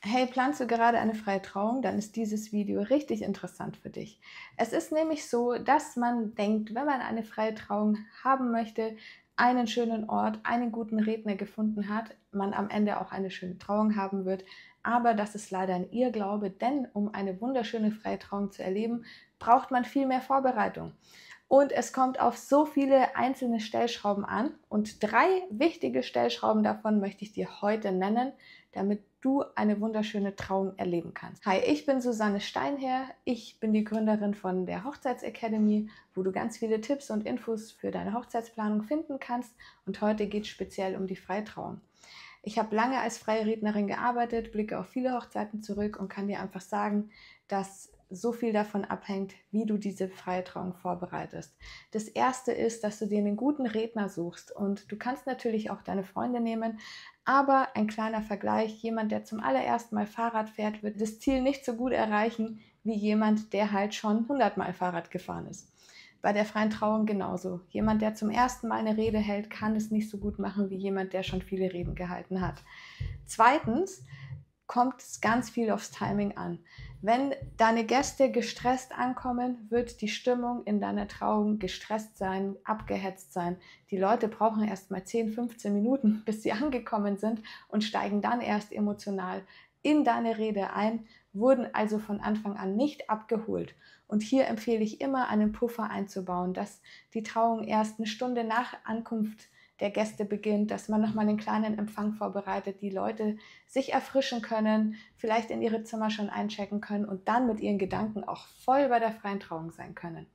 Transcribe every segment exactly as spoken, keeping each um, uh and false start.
Hey, planst du gerade eine freie Trauung? Dann ist dieses Video richtig interessant für dich. Es ist nämlich so, dass man denkt, wenn man eine freie Trauung haben möchte, einen schönen Ort, einen guten Redner gefunden hat, man am Ende auch eine schöne Trauung haben wird. Aber das ist leider ein Irrglaube, denn um eine wunderschöne freie Trauung zu erleben, braucht man viel mehr Vorbereitung. Und es kommt auf so viele einzelne Stellschrauben an. Und drei wichtige Stellschrauben davon möchte ich dir heute nennen, damit du eine wunderschöne Trauung erleben kannst. Hi, ich bin Susanne Steinherr. Ich bin die Gründerin von der Hochzeitsacademy, wo du ganz viele Tipps und Infos für deine Hochzeitsplanung finden kannst. Und heute geht es speziell um die Freitrauung. Ich habe lange als freie Rednerin gearbeitet, blicke auf viele Hochzeiten zurück und kann dir einfach sagen, dass so viel davon abhängt, wie du diese freie Trauung vorbereitest. Das erste ist, dass du dir einen guten Redner suchst und du kannst natürlich auch deine Freunde nehmen, aber ein kleiner Vergleich, jemand, der zum allerersten Mal Fahrrad fährt, wird das Ziel nicht so gut erreichen wie jemand, der halt schon hundert Mal Fahrrad gefahren ist. Bei der freien Trauung genauso. Jemand, der zum ersten Mal eine Rede hält, kann es nicht so gut machen wie jemand, der schon viele Reden gehalten hat. Zweitens kommt es ganz viel aufs Timing an. Wenn deine Gäste gestresst ankommen, wird die Stimmung in deiner Trauung gestresst sein, abgehetzt sein. Die Leute brauchen erst mal zehn, fünfzehn Minuten, bis sie angekommen sind und steigen dann erst emotional in deine Rede ein, wurden also von Anfang an nicht abgeholt. Und hier empfehle ich immer, einen Puffer einzubauen, dass die Trauung erst eine Stunde nach Ankunft der Gäste beginnt, dass man nochmal einen kleinen Empfang vorbereitet, die Leute sich erfrischen können, vielleicht in ihre Zimmer schon einchecken können und dann mit ihren Gedanken auch voll bei der freien Trauung sein können.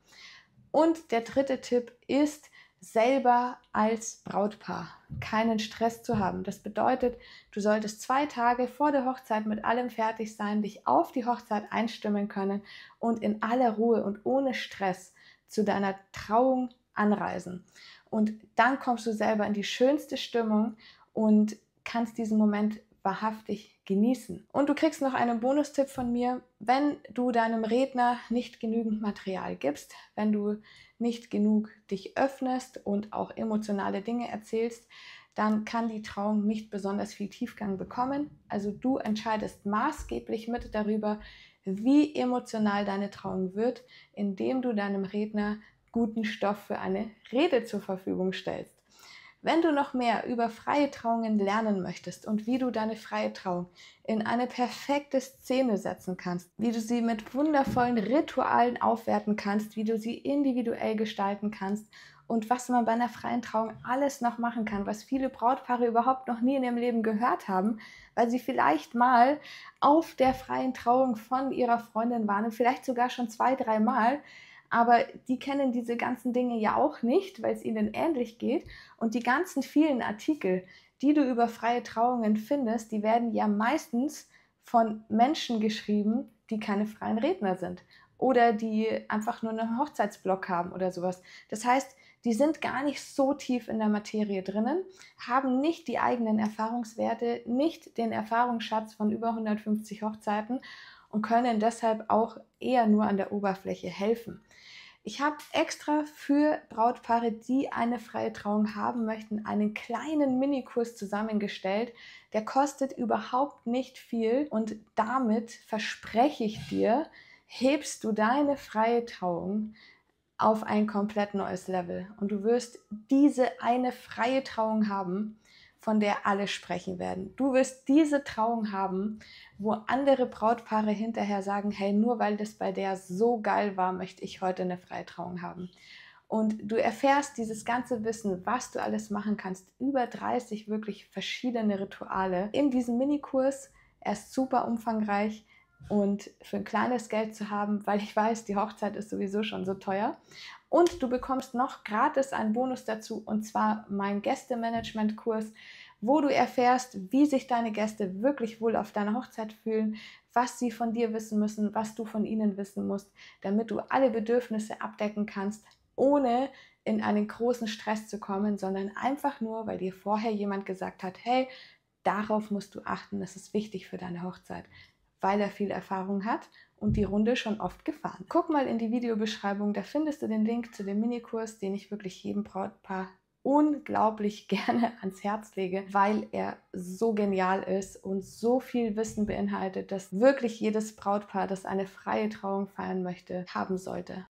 Und der dritte Tipp ist, selber als Brautpaar keinen Stress zu haben. Das bedeutet, du solltest zwei Tage vor der Hochzeit mit allem fertig sein, dich auf die Hochzeit einstimmen können und in aller Ruhe und ohne Stress zu deiner Trauung anreisen. Und dann kommst du selber in die schönste Stimmung und kannst diesen Moment wahrhaftig genießen. Und du kriegst noch einen Bonustipp von mir, wenn du deinem Redner nicht genügend Material gibst, wenn du nicht genug dich öffnest und auch emotionale Dinge erzählst, dann kann die Trauung nicht besonders viel Tiefgang bekommen. Also du entscheidest maßgeblich mit darüber, wie emotional deine Trauung wird, indem du deinem Redner guten Stoff für eine Rede zur Verfügung stellst. Wenn du noch mehr über freie Trauungen lernen möchtest und wie du deine freie Trauung in eine perfekte Szene setzen kannst, wie du sie mit wundervollen Ritualen aufwerten kannst, wie du sie individuell gestalten kannst und was man bei einer freien Trauung alles noch machen kann, was viele Brautpaare überhaupt noch nie in ihrem Leben gehört haben, weil sie vielleicht mal auf der freien Trauung von ihrer Freundin waren und vielleicht sogar schon zwei, drei Mal, aber die kennen diese ganzen Dinge ja auch nicht, weil es ihnen ähnlich geht. Und die ganzen vielen Artikel, die du über freie Trauungen findest, die werden ja meistens von Menschen geschrieben, die keine freien Redner sind oder die einfach nur einen Hochzeitsblog haben oder sowas. Das heißt, die sind gar nicht so tief in der Materie drinnen, haben nicht die eigenen Erfahrungswerte, nicht den Erfahrungsschatz von über hundertfünfzig Hochzeiten und können deshalb auch eher nur an der Oberfläche helfen. Ich habe extra für Brautpaare, die eine freie Trauung haben möchten, einen kleinen Minikurs zusammengestellt. Der kostet überhaupt nicht viel und damit verspreche ich dir, hebst du deine freie Trauung auf ein komplett neues Level. Und du wirst diese eine freie Trauung haben, von der alle sprechen werden. Du wirst diese Trauung haben, wo andere Brautpaare hinterher sagen, hey, nur weil das bei der so geil war, möchte ich heute eine freie Trauung haben. Und du erfährst dieses ganze Wissen, was du alles machen kannst, über dreißig wirklich verschiedene Rituale in diesem Minikurs. Er ist super umfangreich und für ein kleines Geld zu haben, weil ich weiß, die Hochzeit ist sowieso schon so teuer. Und du bekommst noch gratis einen Bonus dazu, und zwar mein Gästemanagement-Kurs, wo du erfährst, wie sich deine Gäste wirklich wohl auf deiner Hochzeit fühlen, was sie von dir wissen müssen, was du von ihnen wissen musst, damit du alle Bedürfnisse abdecken kannst, ohne in einen großen Stress zu kommen, sondern einfach nur, weil dir vorher jemand gesagt hat, hey, darauf musst du achten, das ist wichtig für deine Hochzeit, weil er viel Erfahrung hat und die Runde schon oft gefahren. Guck mal in die Videobeschreibung, da findest du den Link zu dem Minikurs, den ich wirklich jedem Brautpaar unglaublich gerne ans Herz lege, weil er so genial ist und so viel Wissen beinhaltet, dass wirklich jedes Brautpaar, das eine freie Trauung feiern möchte, haben sollte.